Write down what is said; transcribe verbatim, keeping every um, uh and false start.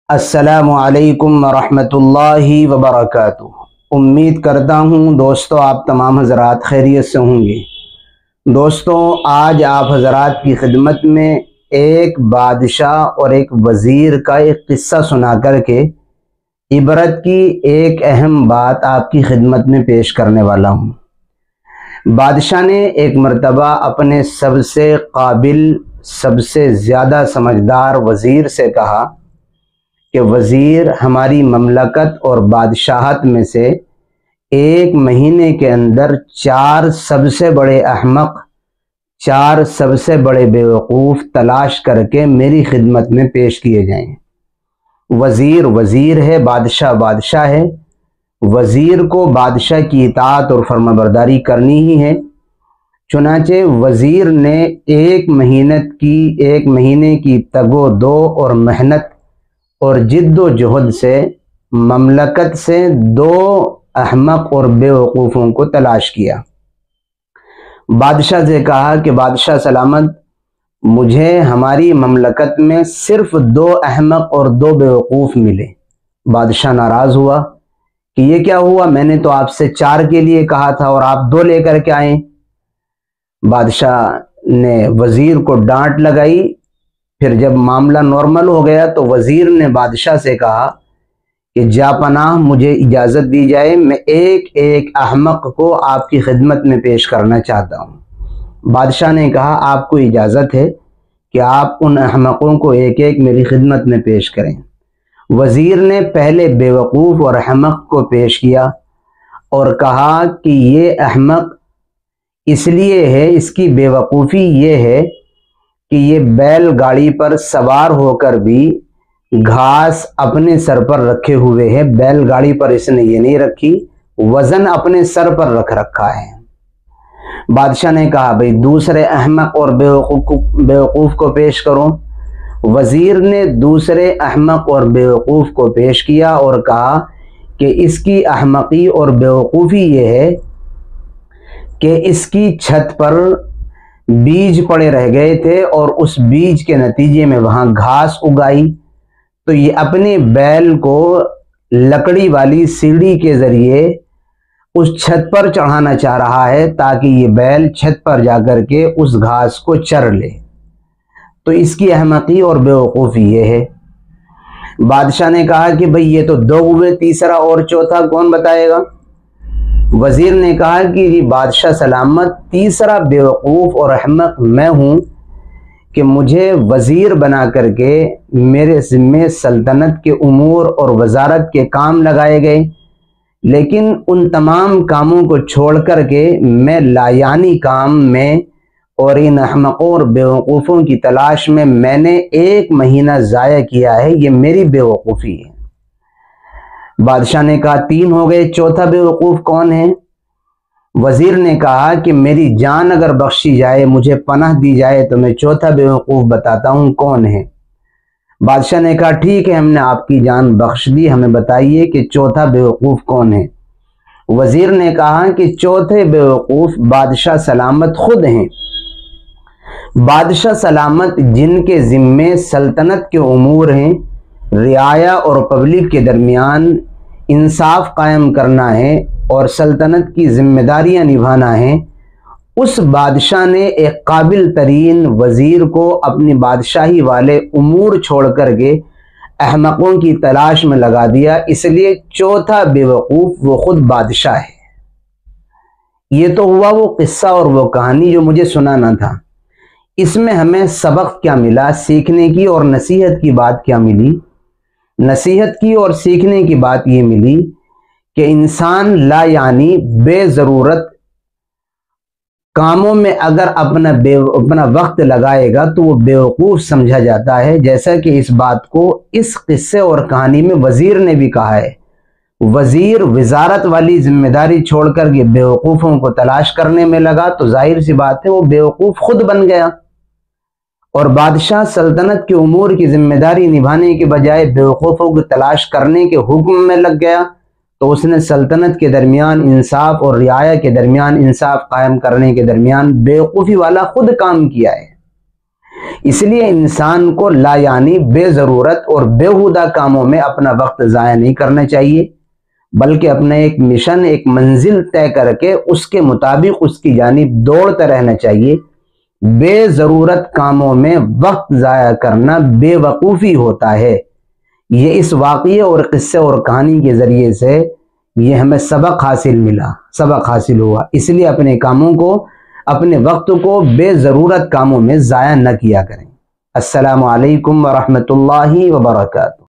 السلام علیکم ورحمۃ اللہ وبرکاتہ۔ امید کرتا ہوں دوستو آپ تمام حضرات خیریت سے ہوں گے۔ دوستو آج آپ حضرات کی خدمت میں ایک بادشاہ اور ایک وزیر کا ایک قصہ سنا کر کے عبرت کی ایک اہم بات آپ کی خدمت میں پیش کرنے والا ہوں۔ بادشاہ نے ایک مرتبہ اپنے سب سے قابل، سب سے زیادہ سمجھدار وزیر سے کہا کہ وزیر، ہماری مملکت اور بادشاہت میں سے ایک مہینے کے اندر چار سب سے بڑے احمق، چار سب سے بڑے بیوقوف تلاش کر کے میری خدمت میں پیش کیے جائیں۔ وزیر وزیر ہے، بادشاہ بادشاہ ہے، وزیر کو بادشاہ کی اطاعت اور فرمانبرداری کرنی ہی ہے۔ چنانچہ وزیر نے ایک مہینت کی ایک مہینے کی تگ و دو اور محنت اور جد و جہد سے مملکت سے دو احمق اور بے وقوفوں کو تلاش کیا۔ بادشاہ سے کہا کہ بادشاہ سلامت، مجھے ہماری مملکت میں صرف دو احمق اور دو بے وقوف ملے۔ بادشاہ ناراض ہوا کہ یہ کیا ہوا، میں نے تو آپ سے چار کے لیے کہا تھا اور آپ دو لے کر کے آئیں۔ بادشاہ نے وزیر کو ڈانٹ لگائی۔ پھر جب معاملہ نارمل ہو گیا تو وزیر نے بادشاہ سے کہا کہ جا پناہ، مجھے اجازت دی جائے، میں ایک ایک احمق کو آپ کی خدمت میں پیش کرنا چاہتا ہوں۔ بادشاہ نے کہا آپ کو اجازت ہے کہ آپ ان احمقوں کو ایک ایک میری خدمت میں پیش کریں۔ وزیر نے پہلے بے وقوف اور احمق کو پیش کیا اور کہا کہ یہ احمق اس لیے ہے، اس کی بے وقوفی یہ ہے کہ یہ بیل گاڑی پر سوار ہو کر بھی گھاس اپنے سر پر رکھے ہوئے ہے۔ بیل گاڑی پر اس نے یہ نہیں رکھی، وزن اپنے سر پر رکھ رکھا ہے۔ بادشاہ نے کہا بھئی دوسرے احمق اور بے وقوف کو پیش کرو۔ وزیر نے دوسرے احمق اور بے وقوف کو پیش کیا اور کہا کہ اس کی احمقی اور بے وقوفی یہ ہے کہ اس کی چھت پر بیج پڑے رہ گئے تھے اور اس بیج کے نتیجے میں وہاں گھاس اگائی، تو یہ اپنے بیل کو لکڑی والی سیڑھی کے ذریعے اس چھت پر چڑھانا چاہ رہا ہے تاکہ یہ بیل چھت پر جا کر کے اس گھاس کو چر لے۔ تو اس کی احمقی اور بے وقوفی یہ ہے۔ بادشاہ نے کہا کہ بھئی یہ تو دو ہوئے، تیسرا اور چوتھا کون بتائے گا؟ وزیر نے کہا کہ یہ بادشاہ سلامت، تیسرا بے وقوف اور احمق میں ہوں کہ مجھے وزیر بنا کر کے میرے ذمے سلطنت کے امور اور وزارت کے کام لگائے گئے، لیکن ان تمام کاموں کو چھوڑ کر کے میں لایانی کام میں اور ان احمقوں اور بے وقوفوں کی تلاش میں میں نے ایک مہینہ ضائع کیا ہے، یہ میری بے وقوفی ہے۔ بادشاہ نے کہا تین ہو گئے، چوتھا بے وقوف کون ہے؟ وزیر نے کہا کہ میری جان اگر بخشی جائے، مجھے پناہ دی جائے تو میں چوتھا بے وقوف بتاتا ہوں کون ہے۔ بادشاہ نے کہا ٹھیک ہے، ہم نے آپ کی جان بخش دی، ہمیں بتائیے کہ چوتھا بے وقوف کون ہے۔ وزیر نے کہا کہ چوتھے بے وقوف بادشاہ سلامت خود ہیں۔ بادشاہ سلامت جن کے ذمے سلطنت کے امور ہیں، رعایا اور پبلک کے درمیان انصاف قائم کرنا ہے اور سلطنت کی ذمہ داریاں نبھانا ہے، اس بادشاہ نے ایک قابل ترین وزیر کو اپنی بادشاہی والے امور چھوڑ کر کے احمقوں کی تلاش میں لگا دیا، اس لیے چوتھا بے وقوف وہ خود بادشاہ ہے۔ یہ تو ہوا وہ قصہ اور وہ کہانی جو مجھے سنانا تھا۔ اس میں ہمیں سبق کیا ملا، سیکھنے کی اور نصیحت کی بات کیا ملی؟ نصیحت کی اور سیکھنے کی بات یہ ملی کہ انسان لا یعنی بے ضرورت کاموں میں اگر اپنا بے اپنا وقت لگائے گا تو وہ بیوقوف سمجھا جاتا ہے، جیسا کہ اس بات کو اس قصے اور کہانی میں وزیر نے بھی کہا ہے۔ وزیر وزارت والی ذمہ داری چھوڑ کر کے بیوقوفوں کو تلاش کرنے میں لگا تو ظاہر سی بات ہے وہ بیوقوف خود بن گیا، اور بادشاہ سلطنت کے امور کی ذمہ داری نبھانے کے بجائے بیوقوفوں کو تلاش کرنے کے حکم میں لگ گیا، تو اس نے سلطنت کے درمیان انصاف اور رعایا کے درمیان انصاف قائم کرنے کے درمیان بیوقوفی والا خود کام کیا ہے۔ اس لیے انسان کو لا یعنی بے ضرورت اور بیہودہ کاموں میں اپنا وقت ضائع نہیں کرنا چاہیے، بلکہ اپنا ایک مشن، ایک منزل طے کر کے اس کے مطابق اس کی جانب دوڑتا رہنا چاہیے۔ بے ضرورت کاموں میں وقت ضائع کرنا بے وقوفی ہوتا ہے۔ یہ اس واقعے اور قصے اور کہانی کے ذریعے سے یہ ہمیں سبق حاصل ملا، سبق حاصل ہوا۔ اس لیے اپنے کاموں کو، اپنے وقت کو بے ضرورت کاموں میں ضائع نہ کیا کریں۔ السلام علیکم ورحمۃ اللہ وبرکاتہ۔